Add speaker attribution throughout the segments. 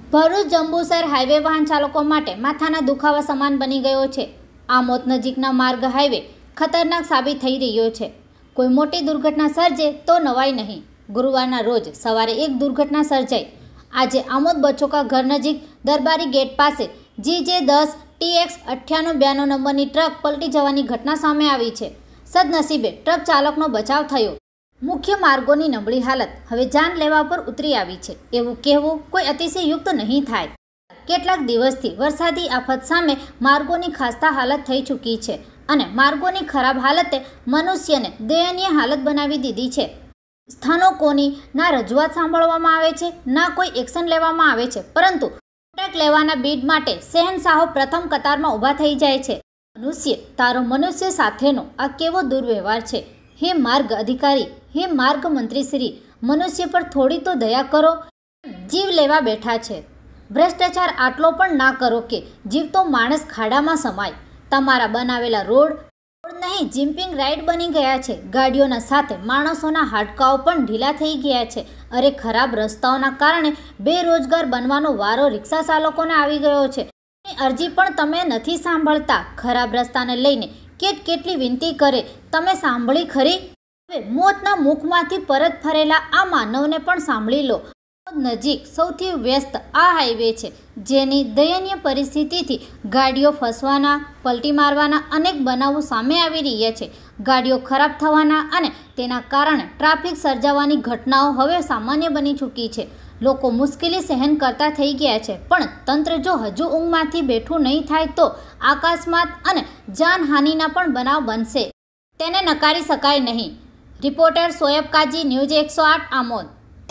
Speaker 1: Bharuch Jambusar highway વાહન ચાલકો માટે માથાના દુખાવા સમાન બની ગયો છે। આમોદ નજીકના માર્ગ હાઈવે ખતરનાક સાબિત થઈ રહ્યો છે। કોઈ મોટી દુર્ઘટના સર્જે તો નવાઈ નહીં। ગુરુવારના રોજ સવારે એક દુર્ઘટના સર્જાઈ। આજે આમોદ બચોકા ઘર નજીક દરબારી ગેટ પાસે GJ10 TX 9892 નંબરની ટ્રક પલટી જવાની ઘટના સામે આવી છે। સદનસીબે ટ્રક ચાલકનો બચાવ થયો। મુખ્ય માર્ગોની નબળી હાલત હવે જાન લેવા પર ઉતરી આવી છે એવું કહેવું કોઈ અતિશયુક્ત નહીં થાય। કેટલાક દિવસથી વરસાદી આફત સામે માર્ગોની ખાસ્તા હાલત થઈ ચૂકી છે અને માર્ગોની ખરાબ હાલતે મનુષ્યને દયનીય હાલત બનાવી દીધી છે। સ્થાનિકોની ના રજૂઆત સાંભળવામાં આવે છે, ના કોઈ એક્શન લેવામાં આવે છે, પરંતુ કોન્ટ્રાક્ટ લેવાના બીડ માટે શહેનશાહો પ્રથમ કતારમાં ઊભા થઈ જાય છે। મનુષ્ય તારો મનુષ્ય સાથેનો આ કેવો દુર્વ્યવહાર છે। હે માર્ગ અધિકારી, હે માર્ગ મંત્રીશ્રી, મનુષ્ય પર થોડી તો દયા કરો। જીવ લેવા બેઠા છે। ભ્રષ્ટાચાર આટલો પણ ના કરો કે જીવતો માણસ ખાડામાં સમાય। તમારા બનાવેલા રોડ નહીં જમ્પિંગ રાઇડ બની ગયા છે। ગાડીઓના સાથે માણસોના હાડકાઓ પણ ઢીલા થઈ ગયા છે। અરે ખરાબ રસ્તાઓના કારણે બેરોજગાર બનવાનો વારો રિક્ષા ચાલકોને આવી ગયો છે। અરજી પણ તમે નથી સાંભળતા। ખરાબ રસ્તાને લઈને કેટલી વિનંતી કરે, તમે સાંભળી ખરી? હવે મોતના મુખમાંથી પરત ફરેલા આ માનવને પણ સાંભળી લો। નજીક સૌથી વ્યસ્ત આ હાઈવે છે, જેની દયનીય પરિસ્થિતિથી ગાડીઓ ફસવાના, પલટી મારવાના અનેક બનાવો સામે આવી રહ્યા છે। ગાડીઓ ખરાબ થવાના અને તેના કારણે ટ્રાફિક સર્જાવાની ઘટનાઓ હવે સામાન્ય બની ચૂકી છે। લોકો મુશ્કેલી સહન કરતા થઈ ગયા છે, પણ તંત્ર જો હજુ ઊંઘમાંથી બેઠું નહીં થાય તો અકસ્માત અને જાનહાનિના પણ બનાવ બનશે। તેને નકારી શકાય નહીં। Reporter Soyab Kaji, news 108 Amod.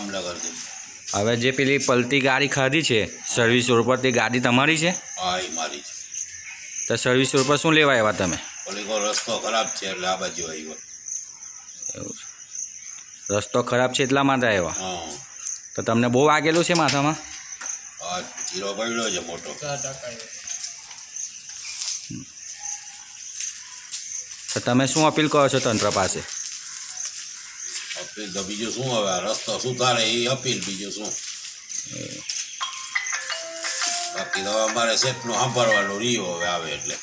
Speaker 2: હવે જે પેલી પલટી ગાડી ખાધી છે સર્વિસ રોડ પર, તે ગાડી તમારી છે?
Speaker 3: હા, એ મારી છે।
Speaker 2: તો સર્વિસ રોડ પર શું લેવા આવ્યા તમે?
Speaker 3: રસ્તો ખરાબ છે એટલે આ બાજુ આવ્યો।
Speaker 2: એવું છે, રસ્તો ખરાબ છે એટલા માટે આવ્યા?
Speaker 3: હા।
Speaker 2: તો તમને બહુ વાગેલું છે માથામાં?
Speaker 3: હા, ચીરો પડ્યો છે મોટો।
Speaker 2: તો તમે શું અપીલ કરો છો તંત્ર પાસે?
Speaker 3: અપીલ તો બીજું શું, હવે રસ્તો સુધારે એ અપીલ, બીજું શું। બાકી તો અમારે સેટનું સાંભળવાનું રહ્યું હવે આવે એટલે।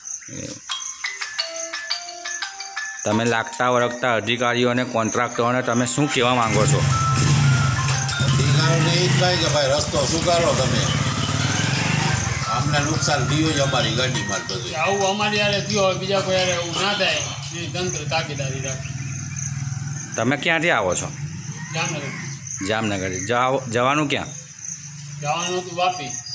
Speaker 2: તમે લાગતા વળગતા અધિકારીઓ અને કોન્ટ્રાક્ટરોને તમે શું કહેવા માંગો છો?
Speaker 3: અધિકારીઓને એ જ કહે કે ભાઈ રસ્તો સુધારો તમે, અમને નુકસાન થયું છે અમારી ગાડીમાં બધું।
Speaker 4: આવું અમારી યારે થયું હોય, બીજા કોઈ યારે એવું ના થાય એ તંત્ર તાકીદારી રાખે।
Speaker 2: તમે ક્યાંથી આવો છો?
Speaker 4: જામનગર।
Speaker 2: જામનગર જવાનું ક્યાં?
Speaker 4: જવાનું હતું વાપી।